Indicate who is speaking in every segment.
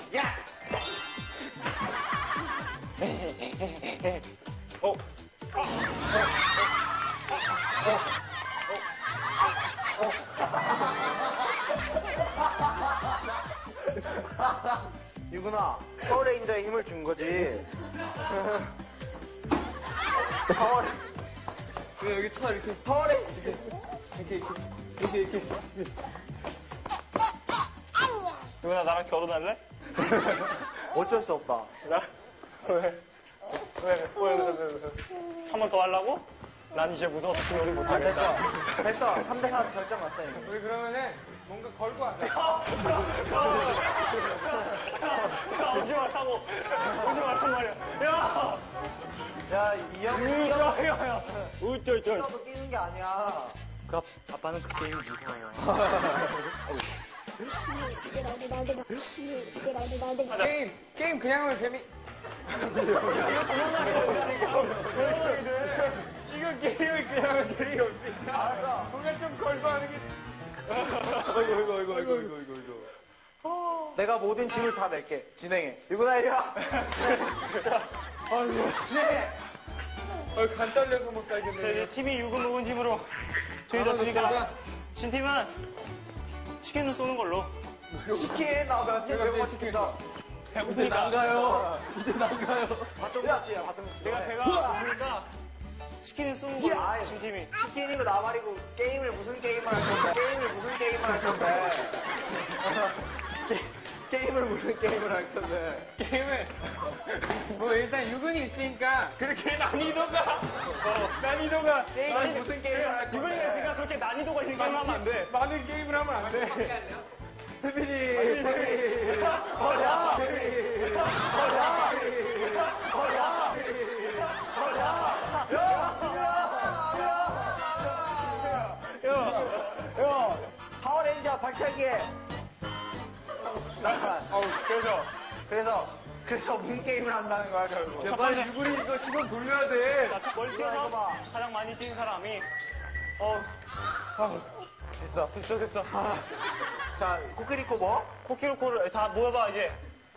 Speaker 1: 야! 유근아, 파워레인저에 힘을 준 거지.
Speaker 2: 왜 여기 차 이렇게.
Speaker 1: 파워레인저.
Speaker 2: 이렇게.
Speaker 3: 유근아, 나랑 결혼할래?
Speaker 1: 어쩔 수 없다.
Speaker 3: 나? 왜? 한 번 더 하려고? 난 이제 무서워서 그 요리 못하겠다.
Speaker 1: 됐어. 3대4 결정 났어.
Speaker 2: 우리 그러면은 뭔가 걸고 하자.
Speaker 3: 야, 오지 말라고. 오지 말란 말이야. 야!
Speaker 1: 야, 이 형은
Speaker 3: 야. 우쩔.
Speaker 1: 뛰어도 뛰는 게 아니야.
Speaker 3: 그 아빠는 그 게임이 무서워요.
Speaker 2: 게임 그냥 하면 재미. 이거 게임을 그냥 하면 재미없으니까.
Speaker 1: 알았어.
Speaker 2: 뭔가 좀 걸고 하는 게.
Speaker 1: 아이고. 내가 모든 짐을 다 낼게. 진행해. 유근아, 이리 와. 진행해.
Speaker 2: 간 떨려서 못 살겠네.
Speaker 3: 저희 팀이 유금 먹은 팀으로 저희졌으니까 진 팀은 치킨을 쏘는 걸로.
Speaker 1: 치킨, 나몇 개 배고파 시킨다.
Speaker 3: 이제 난가요.
Speaker 1: 바통같이야, 바통같이.
Speaker 3: 내가 배가 고프니까 치킨을 쏘는 걸로.
Speaker 1: 아예.
Speaker 3: 진 팀이.
Speaker 1: 치킨이고 나 말이고 게임을 무슨 게임을 할 건데. 게임을 무슨 게임을 할 건데.
Speaker 2: 게임을 뭐 일단 유근이 있으니까 그렇게 난이도가
Speaker 1: 게임을 무슨 게임을 할 건데.
Speaker 3: 유근이가 지금 그렇게 난이도가 있는 게임을 하면 안 돼.
Speaker 2: 많은 게임을 하면 안 돼.
Speaker 1: 태빈이. 야, 파워레인저 발차기에. 그래서 무슨 게임을 한다는 거야, 결국.
Speaker 3: 빨리
Speaker 2: 유근이 이거 시선 돌려야 돼.
Speaker 3: 자, 멀티에서 가장 많이 뛴 사람이 됐어.
Speaker 1: 자, 코끼리코 뭐?
Speaker 3: 코끼리코를 다 모여봐 이제.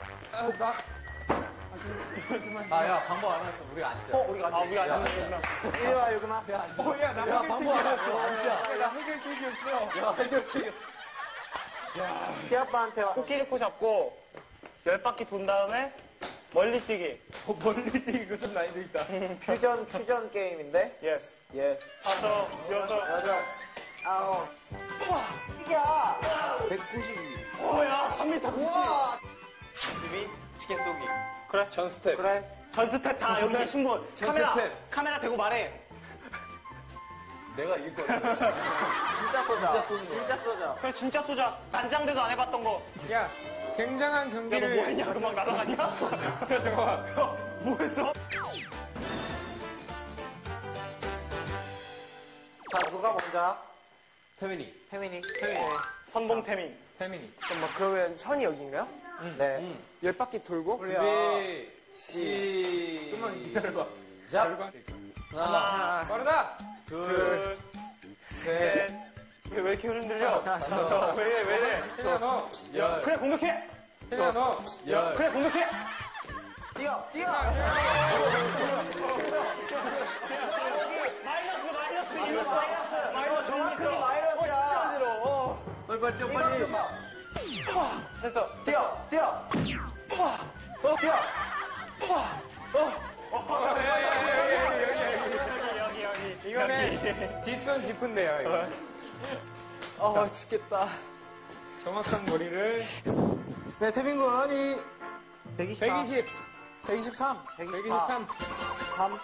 Speaker 2: 야, 방법 안 했어. 우리 앉자.
Speaker 1: 우리가
Speaker 3: 우리가 안 되는구나.
Speaker 1: 이리 와, 유근아.
Speaker 2: 야, 나 방법 안 했어. 앉자. 나 해결책이었어.
Speaker 1: 야, 해결책. 피아빠한테 와.
Speaker 3: 코끼리코 잡고 10바퀴 돈 다음에 멀리 뛰기.
Speaker 2: 멀리 뛰기 좀 난이도 있다.
Speaker 1: 퓨전 게임인데?
Speaker 3: 예스.
Speaker 1: 예스.
Speaker 3: 5, 6.
Speaker 1: 여덟, 아홉. 야! 192.
Speaker 3: 야, 3m
Speaker 1: 우와!
Speaker 2: 팀이 치킨 쏘기.
Speaker 3: 그래.
Speaker 2: 전 스텝.
Speaker 1: 그래.
Speaker 3: 전 스텝 다 여기 계신 분.
Speaker 2: 전 스텝.
Speaker 3: 카메라 대고 말해.
Speaker 2: 내가 이길 거야.
Speaker 1: 진짜 쏘자. 진짜 쏘자.
Speaker 3: 그래, 진짜 쏘자. 난장대도 안 해봤던 거.
Speaker 2: 야, 굉장한
Speaker 3: 야, 너
Speaker 2: 경기를.
Speaker 3: 뭐 했냐? 금방 날아가냐? 야, 잠깐만. 뭐 했어?
Speaker 1: 자, 누가 먼저?
Speaker 2: 태민이.
Speaker 1: 태민이.
Speaker 3: 선봉태민.
Speaker 2: 태민이.
Speaker 4: 잠깐만, 그러면 선이 여기인가요?
Speaker 1: 네.
Speaker 4: 10바퀴 돌고?
Speaker 2: 준비,
Speaker 1: 좀만
Speaker 2: 기다려봐.
Speaker 1: 자,
Speaker 3: 하나,
Speaker 2: 빠르다!
Speaker 3: 둘, 셋. 왜 이렇게 흔들려? 왜 이래?
Speaker 2: 태민아, 너.
Speaker 3: 그래, 공격해!
Speaker 2: 태민아, 너.
Speaker 3: 그래, 공격해!
Speaker 1: 뛰어!
Speaker 3: 마이너스,
Speaker 1: 이거 마이너스. 정확히
Speaker 3: 어,
Speaker 1: 마이너스야.
Speaker 2: 빨리
Speaker 1: 됐어. 뛰어! 뛰어!
Speaker 3: 여기.
Speaker 2: 이거는 뒷손 짚은데요, 이거.
Speaker 4: 죽겠다.
Speaker 2: 정확한 거리를.
Speaker 1: 네, 태민군 아니 123.
Speaker 2: 123.
Speaker 1: 123. 3.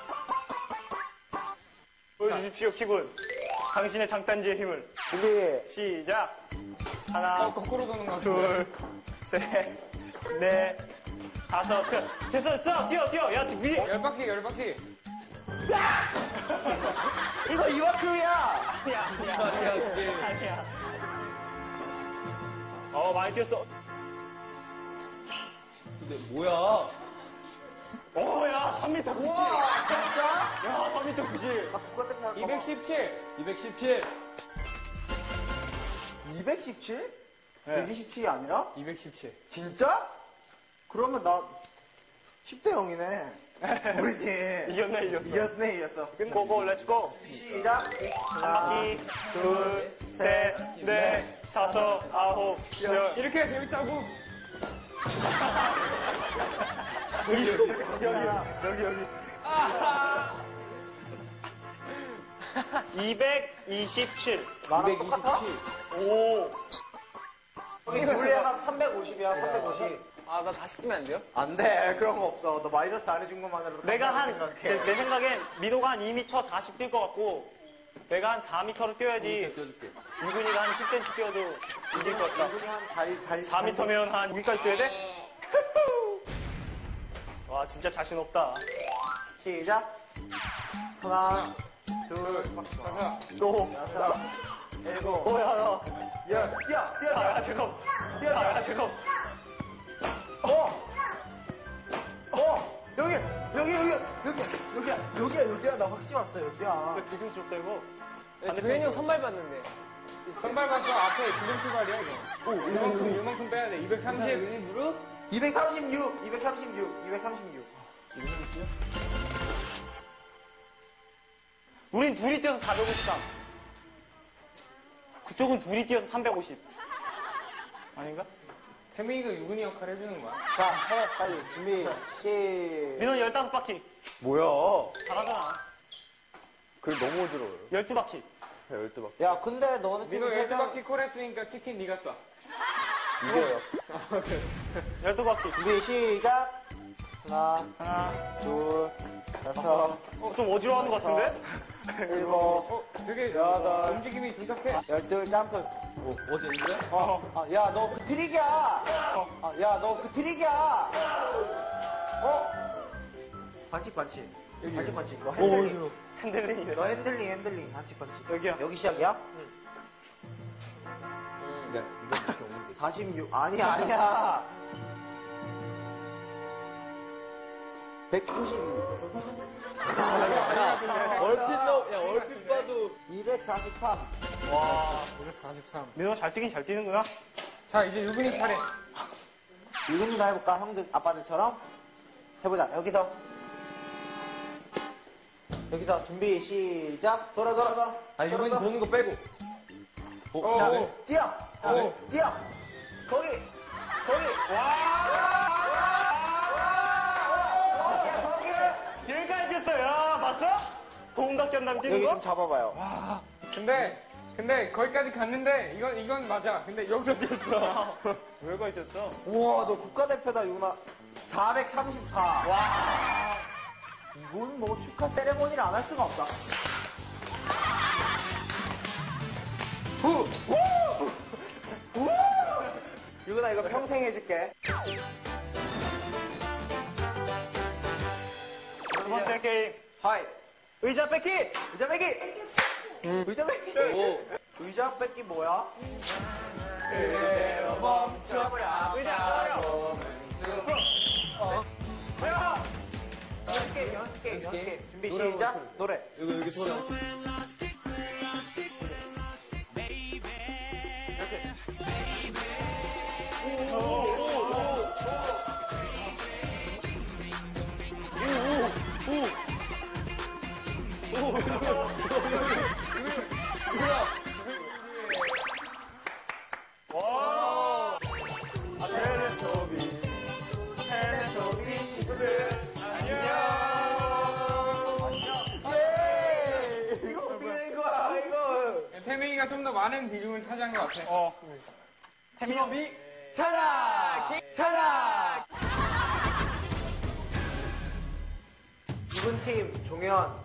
Speaker 3: 보여주십시오, 킥은. 당신의 장단지의 힘을.
Speaker 1: 준비.
Speaker 3: 시작. 하나,
Speaker 2: 거꾸로 도는 거
Speaker 3: 둘, 셋, 넷, 다섯. 됐어. 뛰어. 야, 위에.
Speaker 2: 10바퀴.
Speaker 1: 이거 이만큼이야.
Speaker 3: 아니야. 많이 뛰었어.
Speaker 2: 근데 뭐야?
Speaker 3: 야, 3m 90.
Speaker 1: 우와, 진짜?
Speaker 3: 야, 3m 90.
Speaker 1: 나 국가 때문에 할까 봐.
Speaker 2: 217. 217.
Speaker 1: 217?
Speaker 3: 네.
Speaker 1: 127이 아니라?
Speaker 2: 217.
Speaker 1: 진짜? 그러면 나 10대 0이네. 우리 팀.
Speaker 3: 이겼네, 이겼어.
Speaker 1: 이겼네, 이겼어.
Speaker 3: 고고, 렛츠고.
Speaker 1: 시작.
Speaker 3: 한 바퀴, 둘, 셋, 넷, 다섯, 아홉, 열.
Speaker 2: 이렇게 해야 재밌다고.
Speaker 1: 여기.
Speaker 3: 227.
Speaker 1: 나랑 똑같아?
Speaker 3: 오.
Speaker 1: 여기 둘레가 350이야, 350.
Speaker 4: 아, 나 다시 뛰면 안 돼요?
Speaker 1: 안 돼. 그런 거 없어. 너 마이너스 안 해준 것만으로도.
Speaker 3: 내가
Speaker 1: 감사하다고 생각해.
Speaker 3: 내 생각엔 민호가 한 2m 40 뛸 것 같고, 내가 한 4m를 뛰어야지. 유근이가 한 10cm 뛰어도 이길 것 같다.
Speaker 1: 이분이 한 달.
Speaker 3: 4m면 한 여기까지 뛰어야 돼? 와, 진짜 자신 없다.
Speaker 1: 시작. 하나, 둘,
Speaker 3: 또.
Speaker 1: 여섯, 일곱,
Speaker 3: 야, 야.
Speaker 1: 열. 뛰어.
Speaker 3: 야, 잠깐. 야, 잠깐.
Speaker 1: 여기야. 나 확실히 왔어, 여기야.
Speaker 3: 기분 좋다, 이거.
Speaker 4: 조현이 형 선발 봤는데.
Speaker 2: 선발 가서 앞에 기존 출발이야, 이거. 이만큼 빼야 돼. 230.
Speaker 1: 무릎? 236.
Speaker 3: 우린 둘이 뛰어서 453. 그쪽은 둘이 뛰어서 350. 아닌가?
Speaker 2: 태민이가 유근이 역할 해주는 거야.
Speaker 1: 자, 해, 빨리. 준비,
Speaker 3: 민호는 15바퀴.
Speaker 1: 뭐야?
Speaker 3: 잘하잖아.
Speaker 1: 그래, 너무 어지러워요.
Speaker 3: 12바퀴.
Speaker 1: 12바퀴. 야, 근데 너는
Speaker 2: 민호 12바퀴 콜 했으니까 치킨 네가 쏴.
Speaker 1: 이겨요.
Speaker 3: 12바퀴.
Speaker 1: 준비, 시작. 하나, 둘, 여섯,
Speaker 3: 좀 어지러워하는 것 같은데?
Speaker 1: 일곱,
Speaker 2: 되게
Speaker 1: 여덟.
Speaker 2: 움직임이 두석해.
Speaker 1: 12 점프.
Speaker 5: 어제 이래?
Speaker 1: 야, 너 그 트릭이야. 야, 너 그 트릭이야. 반칙. 반칙. 너 핸들링.
Speaker 3: 핸들링이네.
Speaker 1: 너 핸들링. 반칙.
Speaker 3: 여기야.
Speaker 1: 여기 시작이야?
Speaker 5: 네, 이거밖에 없는데.
Speaker 1: 46. 아니야. 196.
Speaker 5: 얼핏 봐도.
Speaker 1: 243.
Speaker 3: 와.
Speaker 2: 243.
Speaker 3: 민호 잘 뛰긴 잘 뛰는구나.
Speaker 2: 자, 이제 유근이 차례.
Speaker 1: 유근이가 해볼까? 형들, 아빠들처럼? 해보자. 여기서 준비, 시작. 돌아.
Speaker 5: 아, 이분이 도는 거 빼고.
Speaker 1: 자,
Speaker 2: 오.
Speaker 1: 뛰어. 뛰어. 거기.
Speaker 3: 여기까지 뛰었어. 야, 봤어? 도움답게 한다면 뛰는
Speaker 1: 여기
Speaker 3: 거?
Speaker 1: 좀 잡아봐요.
Speaker 2: 근데 거기까지 갔는데 이건 맞아. 근데 여기서 뛰었어.
Speaker 3: 왜가 뛰었어?
Speaker 1: 우와, 너 국가대표다, 유나. 434.
Speaker 3: 와.
Speaker 1: 이건 뭐 축하 세레모니를 안 할 수가 없다. 유나 이거 평생 해줄게.
Speaker 3: 두 번째 게임.
Speaker 1: 하이.
Speaker 3: 의자 뺏기!
Speaker 1: 의자 뺏기. 의자 뺏기. 의자 뺏기 뭐야? 멈춰버려.
Speaker 3: 의자 버려!
Speaker 1: 연습 게임. 준비 시작. 노래.
Speaker 5: 여기 소리.
Speaker 3: 와. 텔레토비 친구들. 안녕.
Speaker 1: 이거 어떻게 된 거야, 이거.
Speaker 2: 태민이가 좀 더 많은 비중을 차지한 것 같아.
Speaker 3: 태민이 형.
Speaker 1: 타자! 유근팀, 종현,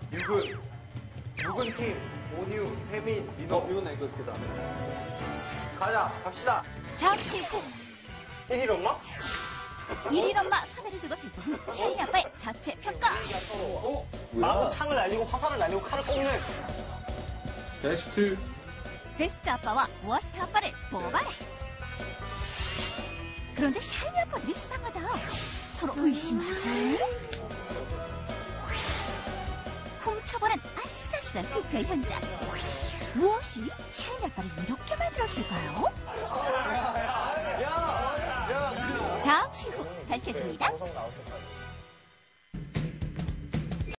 Speaker 1: 유근팀, 온유, 혜민, 민호.
Speaker 5: 이건 이거 그다.
Speaker 1: 가자, 갑시다.
Speaker 6: 잠시 후
Speaker 3: 일일 엄마?
Speaker 6: 일일 엄마 선배를 두고 펼쳐진 샤이니 아빠의 자체 평가.
Speaker 3: 마구 창을 날리고 화살을 날리고 칼을 꺾는.
Speaker 2: 베스트.
Speaker 6: 베스트 아빠와 워스트 아빠를 뽑아라. 그런데 샤이니 아빠들이 수상하다. 서로 의심하고 훔쳐보는 아슬아슬한 투표 현장. 무엇이 샤이니 아빠를 이렇게 만들었을까요?
Speaker 1: 야,
Speaker 6: 잠시 후 밝혀집니다.
Speaker 3: 방송 나올 때까지.